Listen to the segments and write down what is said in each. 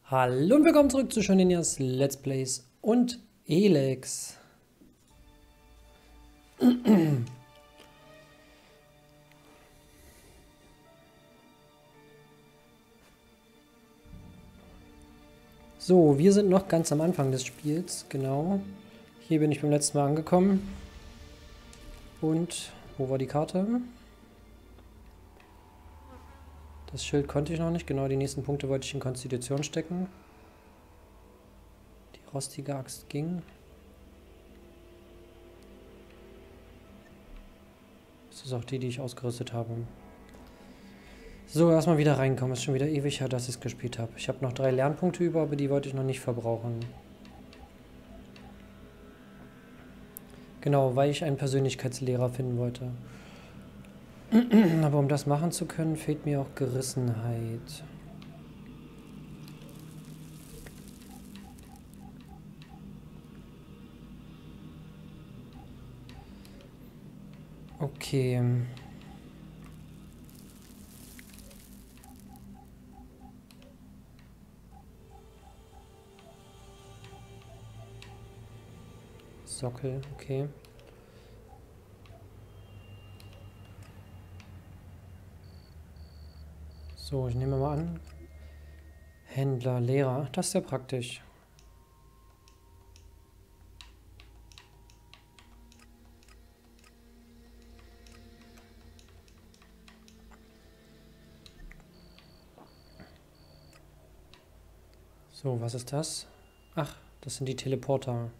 Hallo und willkommen zurück zu Shoninias Let's Plays und Elex. So, wir sind noch ganz am Anfang des Spiels, genau. Hier bin ich beim letzten Mal angekommen. Und, wo war die Karte? Das Schild konnte ich noch nicht, genau, die nächsten Punkte wollte ich in Konstitution stecken. Die rostige Axt ging. Das ist auch die, die ich ausgerüstet habe. So, erstmal wieder reinkommen. Ist schon wieder ewig her, dass ich es gespielt habe. Ich habe noch 3 Lernpunkte über, aber die wollte ich noch nicht verbrauchen. Genau, weil ich einen Persönlichkeitslehrer finden wollte. Aber um das machen zu können, fehlt mir auch Gerissenheit. Okay. Sockel, okay. So, ich nehme mal an. Händler, Lehrer. Ach, das ist ja praktisch. So, was ist das? Ach, das sind die Teleporter.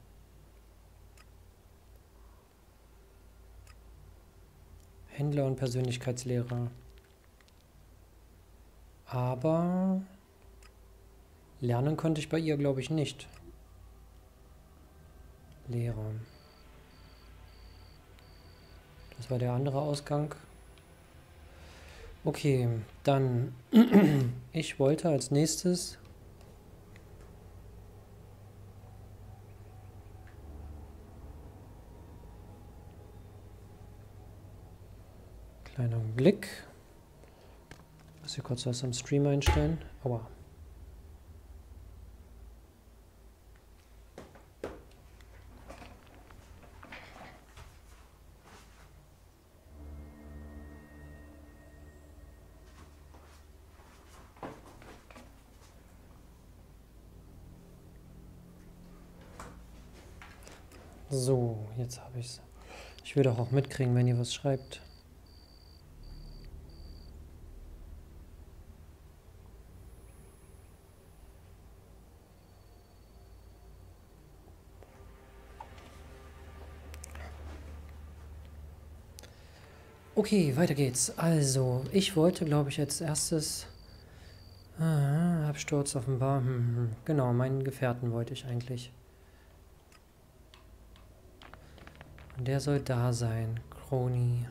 Händler und Persönlichkeitslehrer. Aber lernen konnte ich bei ihr, glaube ich, nicht. Lehrer. Das war der andere Ausgang. Okay, dann ich wollte als nächstes kleiner Blick. Ich muss hier kurz was am Stream einstellen. Aua. So, jetzt habe ich es. Ich will doch auch mitkriegen, wenn ihr was schreibt. Okay, weiter geht's. Also, ich wollte, glaube ich, als erstes Absturz offenbar. Genau, meinen Gefährten wollte ich eigentlich. Und der soll da sein. Kroni.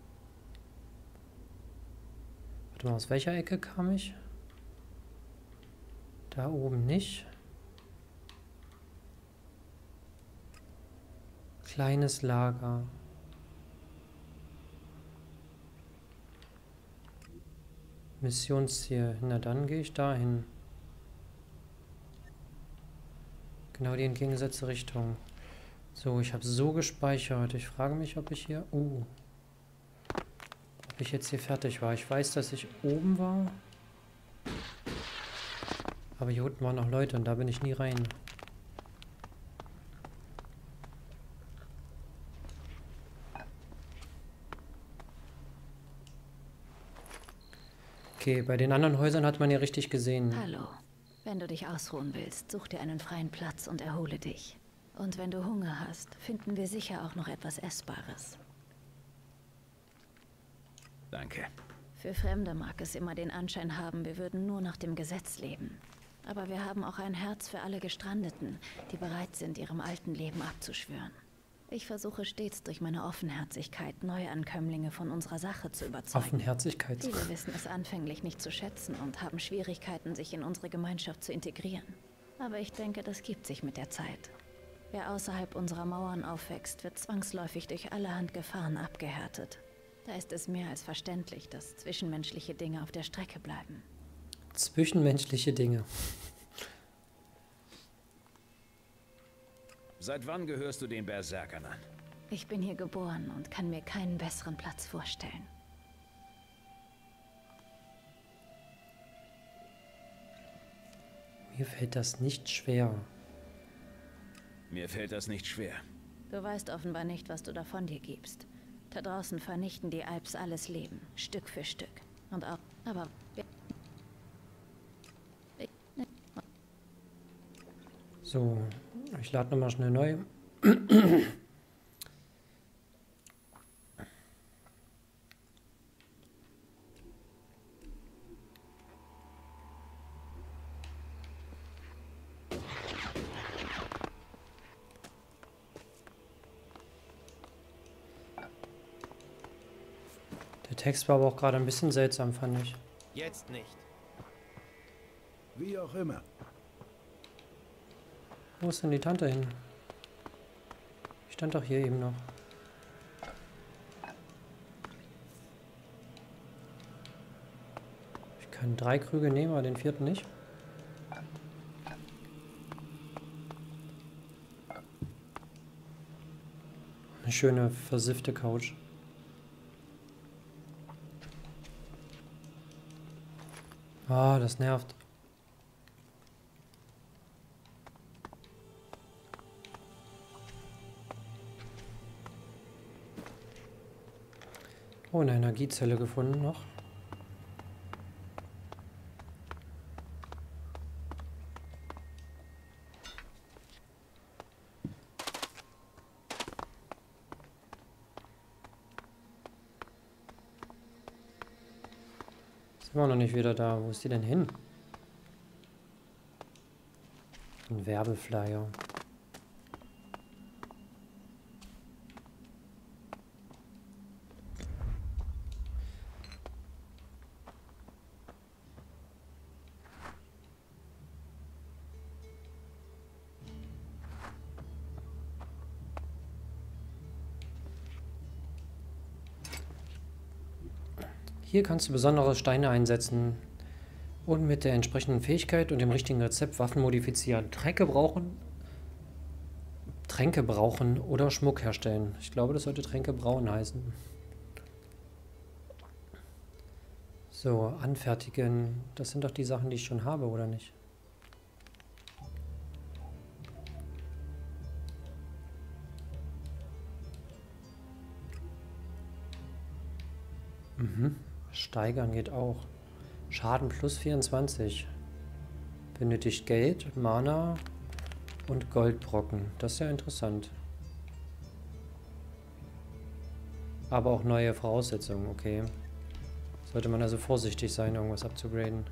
Warte mal, aus welcher Ecke kam ich? Da oben nicht. Kleines Lager. Missionsziel. Na dann gehe ich dahin. Genau die entgegengesetzte Richtung. So, ich habe so gespeichert. Ich frage mich, ob ich hier... ob ich jetzt hier fertig war. Ich weiß, dass ich oben war. Aber hier unten waren noch Leute und da bin ich nie rein. Okay, bei den anderen Häusern hat man ja richtig gesehen. Hallo. Wenn du dich ausruhen willst, such dir einen freien Platz und erhole dich. Und wenn du Hunger hast, finden wir sicher auch noch etwas Essbares. Danke. Für Fremde mag es immer den Anschein haben, wir würden nur nach dem Gesetz leben. Aber wir haben auch ein Herz für alle Gestrandeten, die bereit sind, ihrem alten Leben abzuschwören. Ich versuche stets durch meine Offenherzigkeit, Neuankömmlinge von unserer Sache zu überzeugen. Offenherzigkeit. Viele wissen es anfänglich nicht zu schätzen und haben Schwierigkeiten, sich in unsere Gemeinschaft zu integrieren. Aber ich denke, das gibt sich mit der Zeit. Wer außerhalb unserer Mauern aufwächst, wird zwangsläufig durch allerhand Gefahren abgehärtet. Da ist es mehr als verständlich, dass zwischenmenschliche Dinge auf der Strecke bleiben. Zwischenmenschliche Dinge. Seit wann gehörst du den Berserkern an? Ich bin hier geboren und kann mir keinen besseren Platz vorstellen. Mir fällt das nicht schwer. Mir fällt das nicht schwer. Du weißt offenbar nicht, was du davon dir gibst. Da draußen vernichten die Alps alles Leben, Stück für Stück. Und auch, aber... So, ich lade nochmal schnell neu. Der Text war aber auch gerade ein bisschen seltsam, fand ich. Jetzt nicht. Wie auch immer. Wo ist denn die Tante hin? Die stand doch hier eben noch. Ich kann 3 Krüge nehmen, aber den 4. nicht. Eine schöne versiffte Couch. Ah, das nervt. Oh, eine Energiezelle gefunden noch. Ist immer noch nicht wieder da. Wo ist die denn hin? Ein Werbeflyer. Hier kannst du besondere Steine einsetzen und mit der entsprechenden Fähigkeit und dem richtigen Rezept Waffen modifizieren. Tränke brauchen oder Schmuck herstellen. Ich glaube, das sollte Tränke brauen heißen. So, anfertigen. Das sind doch die Sachen, die ich schon habe, oder nicht? Mhm. Steigern geht auch. Schaden plus 24. Benötigt Geld, Mana und Goldbrocken. Das ist ja interessant. Aber auch neue Voraussetzungen, okay. Sollte man also vorsichtig sein, irgendwas abzugraden.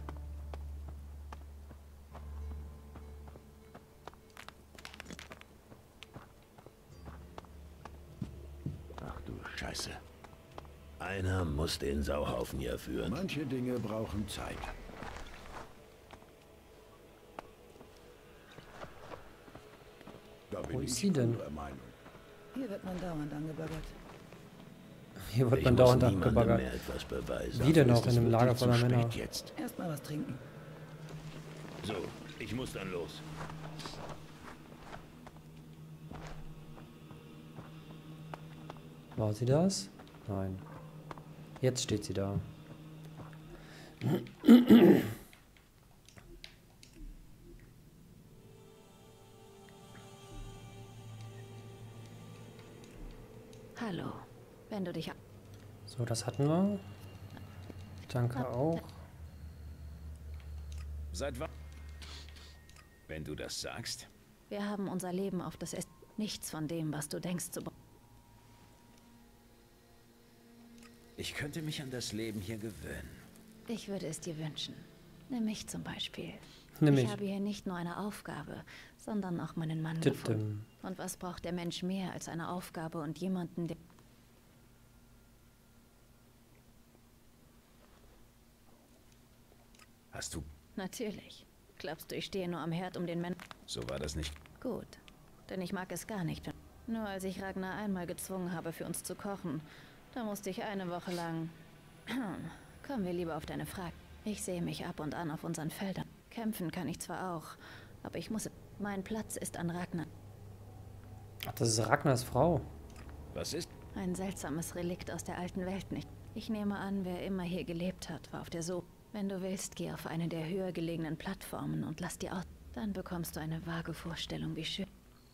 Ach du Scheiße. Einer muss den Sauhaufen hier führen. Manche Dinge brauchen Zeit. Da bin Wo ist ich sie denn? anderer Meinung. Hier wird man dauernd angebaggert. Hier wird Ich man muss dauernd niemandem abgebaggert. mehr etwas beweisen. Wie denn Dafür auch ist in es einem Lager wirklich voller zu spät Männer? Jetzt. Erstmal was trinken. So, ich muss dann los. War sie das? Nein. Jetzt steht sie da. Hallo. Wenn du dich... So, das hatten wir. Danke auch. Seit wann? Wenn du das sagst. Wir haben unser Leben auf das Ist. Nichts von dem, was du denkst zu... Ich könnte mich an das Leben hier gewöhnen. Ich würde es dir wünschen. Nimm mich zum Beispiel. Nimm Ich mich. habe hier nicht nur eine Aufgabe, sondern auch meinen Mann Tipp, gefunden. Und was braucht der Mensch mehr als eine Aufgabe und jemanden, der... Hast du... Natürlich. Glaubst du, ich stehe nur am Herd, um den Menschen... So war das nicht. Gut. Denn ich mag es gar nicht. Nur als ich Ragnar einmal gezwungen habe, für uns zu kochen, da musste ich eine Woche lang... Kommen wir lieber auf deine Frage. Ich sehe mich ab und an auf unseren Feldern. Kämpfen kann ich zwar auch, aber ich muss... Mein Platz ist an Ragnar. Ach, das ist Ragnars Frau. Was ist? Ein seltsames Relikt aus der alten Welt nicht. Ich nehme an, wer immer hier gelebt hat, war auf der Suche. Wenn du willst, geh auf eine der höher gelegenen Plattformen und lass die aus. Dann bekommst du eine vage Vorstellung, wie schön.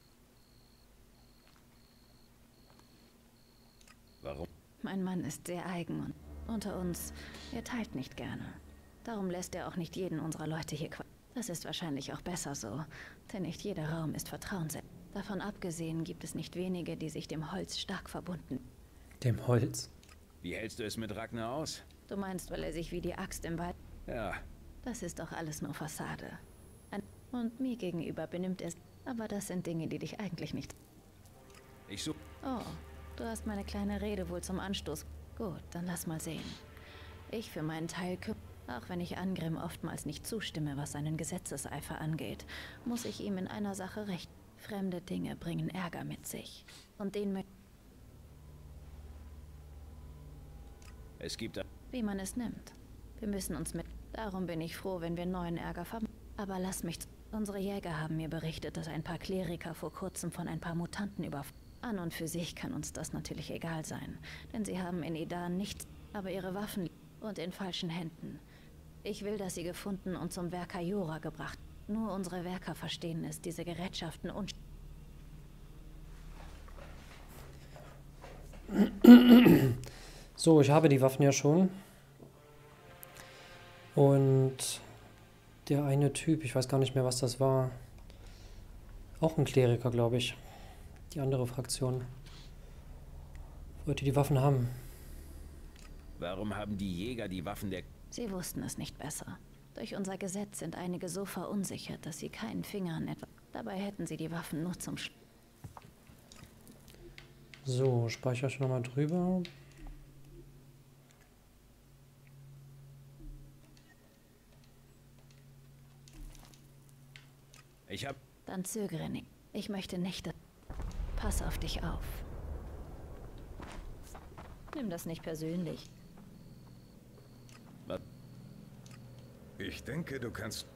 Warum? Mein Mann ist sehr eigen und unter uns, er teilt nicht gerne. Darum lässt er auch nicht jeden unserer Leute hier quatschen. Das ist wahrscheinlich auch besser so, denn nicht jeder Raum ist vertrauenswert. Davon abgesehen gibt es nicht wenige, die sich dem Holz stark verbunden. Dem Holz. Wie hältst du es mit Ragnar aus? Du meinst, weil er sich wie die Axt im Wald... Ja, Das ist doch alles nur Fassade. Und mir gegenüber benimmt er... Aber das sind Dinge, die dich eigentlich nicht... ich suche. Oh, du hast meine kleine Rede wohl zum Anstoß. Gut, dann lass mal sehen. Ich für meinen Teil auch wenn ich Angrim oftmals nicht zustimme, was seinen Gesetzeseifer angeht, muss ich ihm in einer Sache recht. Fremde Dinge bringen Ärger mit sich. Und den möchte... Es gibt... Wie man es nimmt. Wir müssen uns mit... Darum bin ich froh, wenn wir neuen Ärger haben. Aber lass mich... Unsere Jäger haben mir berichtet, dass ein paar Kleriker vor kurzem von ein paar Mutanten An und für sich kann uns das natürlich egal sein. Denn sie haben in Edan nichts, aber ihre Waffen und in falschen Händen. Ich will, dass sie gefunden und zum Werker Jora gebracht. Nur unsere Werker verstehen es, diese Gerätschaften und... So, ich habe die Waffen ja schon. Und der eine Typ, ich weiß gar nicht mehr, was das war. Auch ein Kleriker, glaube ich. Die andere Fraktion. Wollte die Waffen haben. Warum haben die Jäger die Waffen der... Sie wussten es nicht besser. Durch unser Gesetz sind einige so verunsichert, dass sie keinen Finger an etwas... Dabei hätten sie die Waffen nur zum... So, speichere ich nochmal drüber. Ich hab... Dann zögere nicht. Ich möchte nicht... Pass auf dich auf. Nimm das nicht persönlich. Was? Ich denke, du kannst...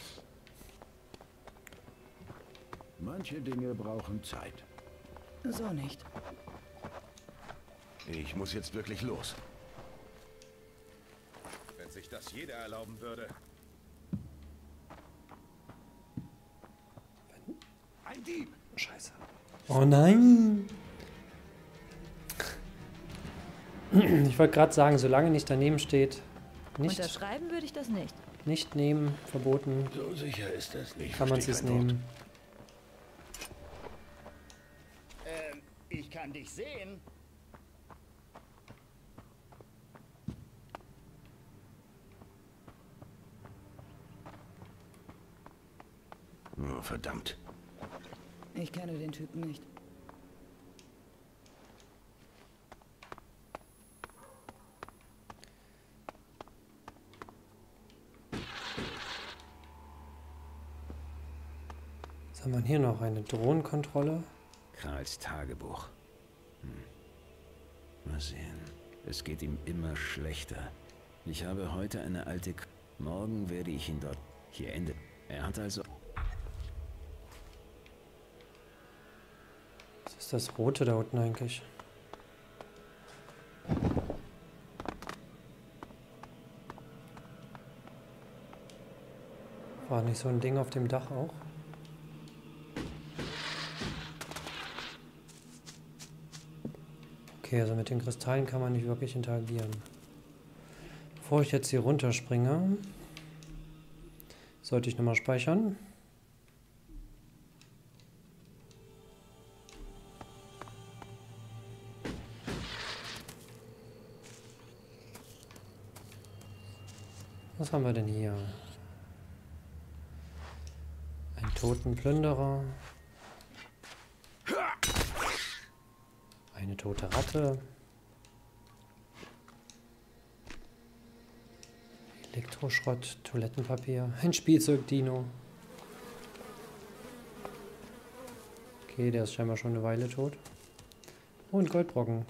Manche Dinge brauchen Zeit. So nicht. Ich muss jetzt wirklich los. Wenn sich das jeder erlauben würde. Ein Dieb! Scheiße. Oh nein! Ich wollte gerade sagen, solange nicht daneben steht, nicht, Unterschreiben würde ich das nicht. nicht nehmen, verboten, So sicher ist das nicht. kann man es Verstehe kein Wort. nehmen. Ich kann dich sehen. Oh, verdammt. Ich kenne den Typen nicht. Was haben wir hier noch? Eine Drohnenkontrolle. Krahls Tagebuch. Mal sehen. Es geht ihm immer schlechter. Ich habe heute eine alte... Morgen werde ich ihn dort... Hier endet. Er hat also... Was ist das Rote da unten eigentlich? War nicht so ein Ding auf dem Dach auch? Okay, also mit den Kristallen kann man nicht wirklich interagieren. Bevor ich jetzt hier runterspringe, sollte ich nochmal speichern. Was haben wir denn hier? Ein toten Plünderer. Eine tote Ratte. Elektroschrott, Toilettenpapier, ein Spielzeug-Dino. Okay, der ist scheinbar schon eine Weile tot. Und Goldbrocken.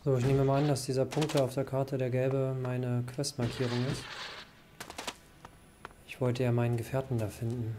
So, ich nehme mal an, dass dieser Punkt auf der Karte, der gelbe, meine Questmarkierung ist. Ich wollte ja meinen Gefährten da finden.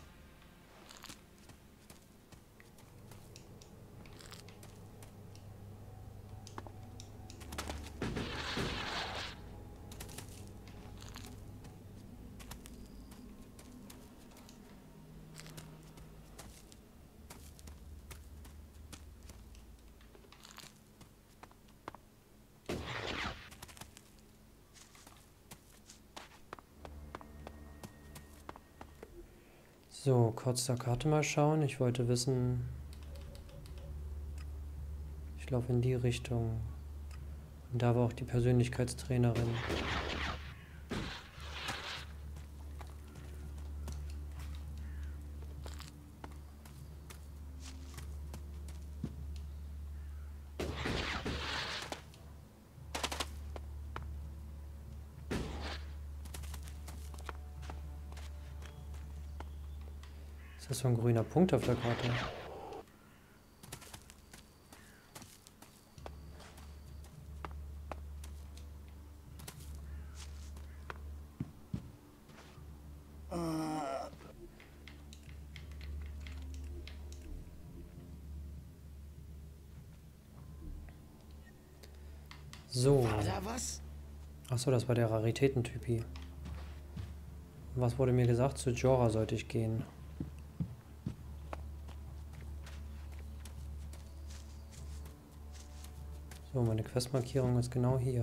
So, kurz der Karte mal schauen. Ich wollte wissen... Ich laufe in die Richtung. Und da war auch die Persönlichkeitstrainerin. Ist das so ein grüner Punkt auf der Karte? So. War da was? Achso, das war der Raritätentypi. Was wurde mir gesagt? Zu Jorah sollte ich gehen. So, meine Questmarkierung ist genau hier.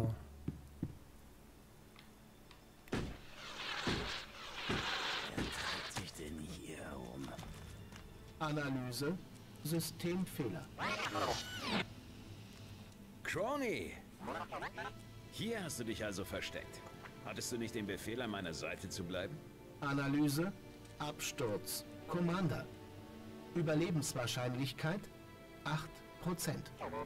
Wer treibt sich denn hier herum? Analyse, Systemfehler. Crony! Hier hast du dich also versteckt. Hattest du nicht den Befehl, an meiner Seite zu bleiben? Analyse, Absturz, Commander. Überlebenswahrscheinlichkeit 8%.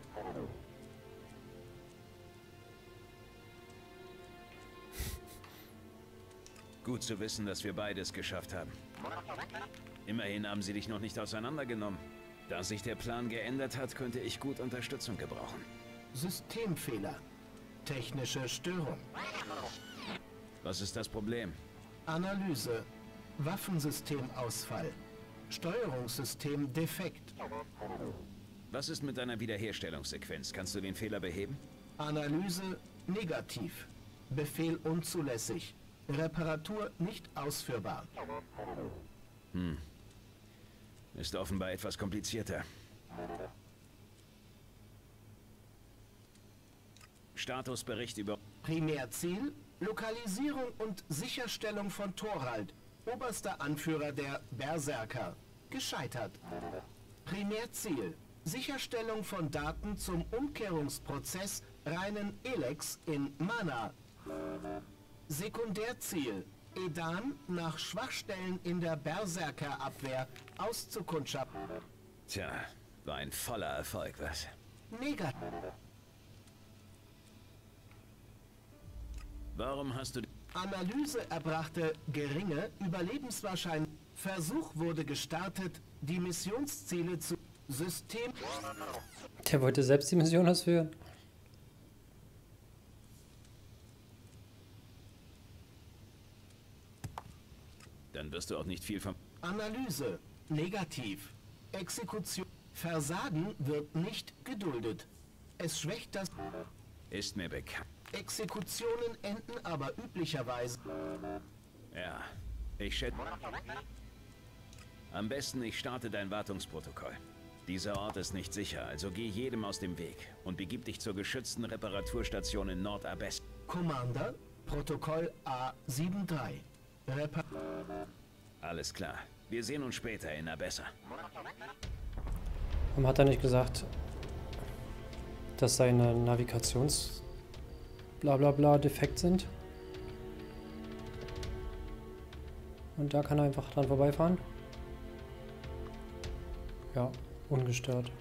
Gut zu wissen, dass wir beides geschafft haben. Immerhin haben sie dich noch nicht auseinandergenommen. Da sich der Plan geändert hat, könnte ich gut Unterstützung gebrauchen. Systemfehler. Technische Störung. Was ist das Problem? Analyse. Waffensystemausfall. Steuerungssystem defekt. Was ist mit deiner Wiederherstellungssequenz? Kannst du den Fehler beheben? Analyse negativ. Befehl unzulässig. Reparatur nicht ausführbar. Ist offenbar etwas komplizierter. Statusbericht über... Primärziel: Lokalisierung und Sicherstellung von Thorald, oberster Anführer der Berserker. Gescheitert. Primärziel: Sicherstellung von Daten zum Umkehrungsprozess reinen Elex in Mana. Sekundärziel: Edan nach Schwachstellen in der Berserkerabwehr auszukundschaften. Tja, war ein voller Erfolg, was? Negativ. Warum hast du... Analyse erbrachte geringe Überlebenswahrscheinlichkeit. Versuch wurde gestartet, die Missionsziele zu System... Der wollte selbst die Mission ausführen. Dann wirst du auch nicht viel vom... Analyse negativ. Exekution. Versagen wird nicht geduldet. Es schwächt das... Ist mir bekannt. Exekutionen enden aber üblicherweise... Ja, ich schätze... Am besten, ich starte dein Wartungsprotokoll. Dieser Ort ist nicht sicher, also geh jedem aus dem Weg und begib dich zur geschützten Reparaturstation in Nord-Abess. Commander, Protokoll A73. Alles klar. Wir sehen uns später in Abessa. Warum hat er nicht gesagt, dass seine Navigations... Blablabla defekt sind? Und da kann er einfach dran vorbeifahren? Ja, ungestört.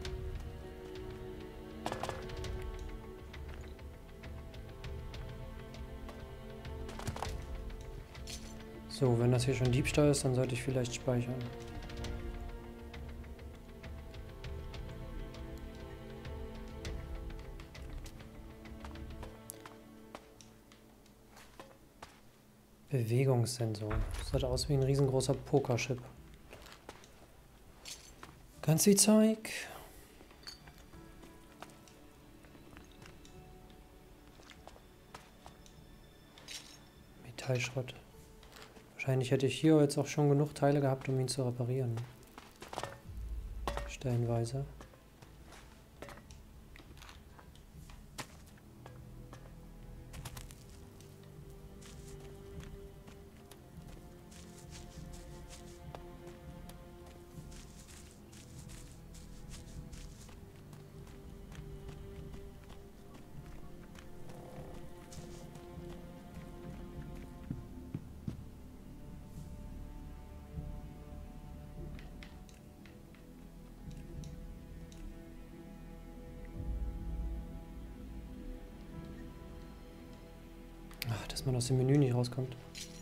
So, wenn das hier schon Diebstahl ist, dann sollte ich vielleicht speichern. Bewegungssensor. Das sieht aus wie ein riesengroßer Pokerchip. Ganz wie Zeug. Metallschrott. Wahrscheinlich hätte ich hier jetzt auch schon genug Teile gehabt, um ihn zu reparieren. Stellenweise. Ach, dass man aus dem Menü nicht rauskommt.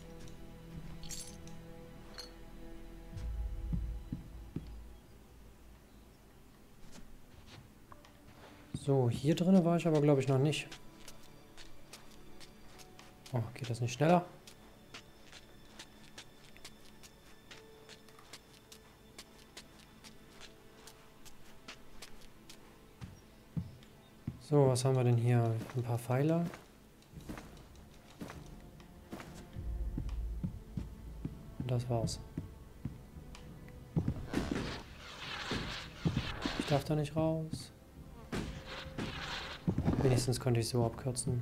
So, hier drin war ich aber, glaube ich, noch nicht. Oh, geht das nicht schneller? So, was haben wir denn hier? Ein paar Pfeiler. Und das war's. Ich darf da nicht raus. Wenigstens konnte ich es so abkürzen.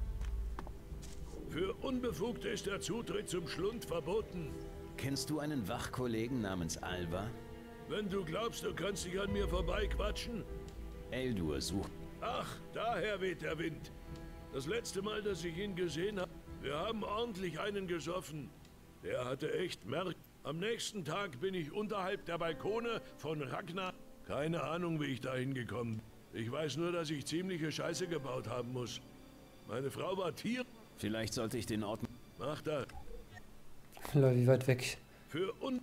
Für Unbefugte ist der Zutritt zum Schlund verboten. Kennst du einen Wachkollegen namens Alva? Wenn du glaubst, du kannst dich an mir vorbeiquatschen. Eldur sucht. Ach, daher weht der Wind. Das letzte Mal, dass ich ihn gesehen habe, wir haben ordentlich einen gesoffen. Der hatte echt Merk. Am nächsten Tag bin ich unterhalb der Balkone von Ragnar. Keine Ahnung, wie ich da hingekommen bin. Ich weiß nur, dass ich ziemliche Scheiße gebaut haben muss. Meine Frau war Tier. Vielleicht sollte ich den Ort... Mach das. Leute, wie weit weg? Für un...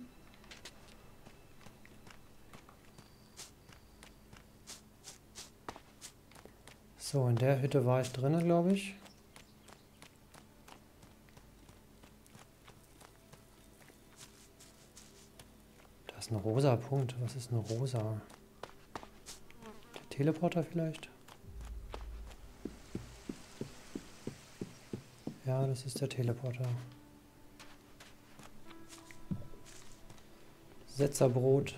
So, in der Hütte war ich drin, glaube ich. Da ist ein rosa Punkt. Was ist ein rosa? Der Teleporter vielleicht? Ja, das ist der Teleporter. Setzerbrot.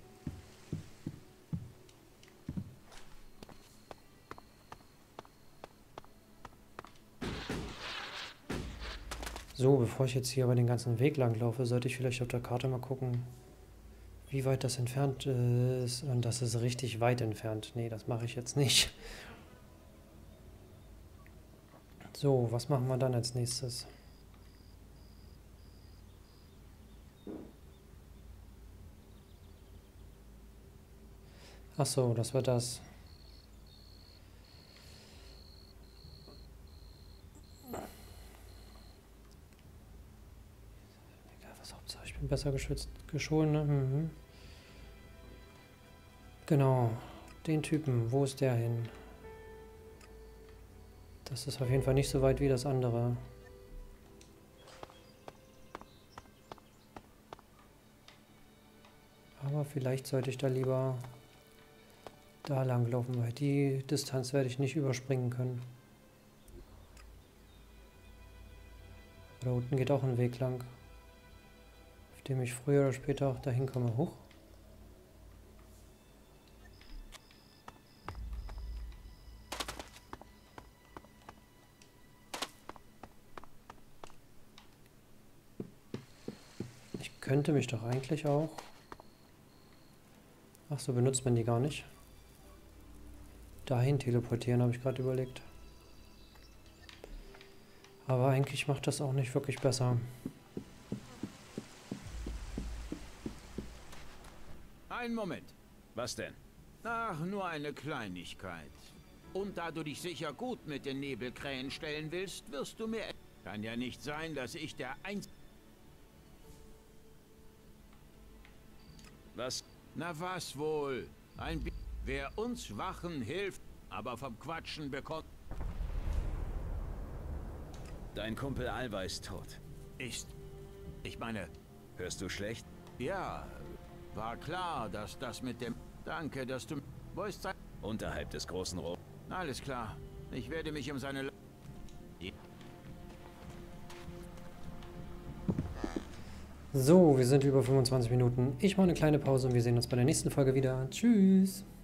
So, bevor ich jetzt hier aber den ganzen Weg lang laufe, sollte ich vielleicht auf der Karte mal gucken, wie weit das entfernt ist. Und das ist richtig weit entfernt. Nee, das mache ich jetzt nicht. So, was machen wir dann als nächstes? Ach so, das war das. Egal, was Hauptsache, ich bin besser geschont, ne? Mhm. Genau, den Typen, wo ist der hin? Das ist auf jeden Fall nicht so weit wie das andere. Aber vielleicht sollte ich da lieber da lang laufen, weil die Distanz werde ich nicht überspringen können. Da unten geht auch ein Weg lang, auf dem ich früher oder später auch dahin komme. Hoch. Ich könnte mich doch eigentlich auch... Ach so, benutzt man die gar nicht. Dahin teleportieren, habe ich gerade überlegt. Aber eigentlich macht das auch nicht wirklich besser. Einen Moment. Was denn? Ach, nur eine Kleinigkeit. Und da du dich sicher gut mit den Nebelkrähen stellen willst, wirst du mir... Kann ja nicht sein, dass ich der Einzige... Was? Na was wohl? Wer uns Wachen hilft, aber vom Quatschen bekommt... Dein Kumpel Alva ist tot. Ich meine... Hörst du schlecht? Ja, war klar, dass das mit dem... Danke, dass du... Wo ist sein... Unterhalb des großen Rohrs. Alles klar. Ich werde mich um seine... So, wir sind über 25 Minuten. Ich mache eine kleine Pause und wir sehen uns bei der nächsten Folge wieder. Tschüss!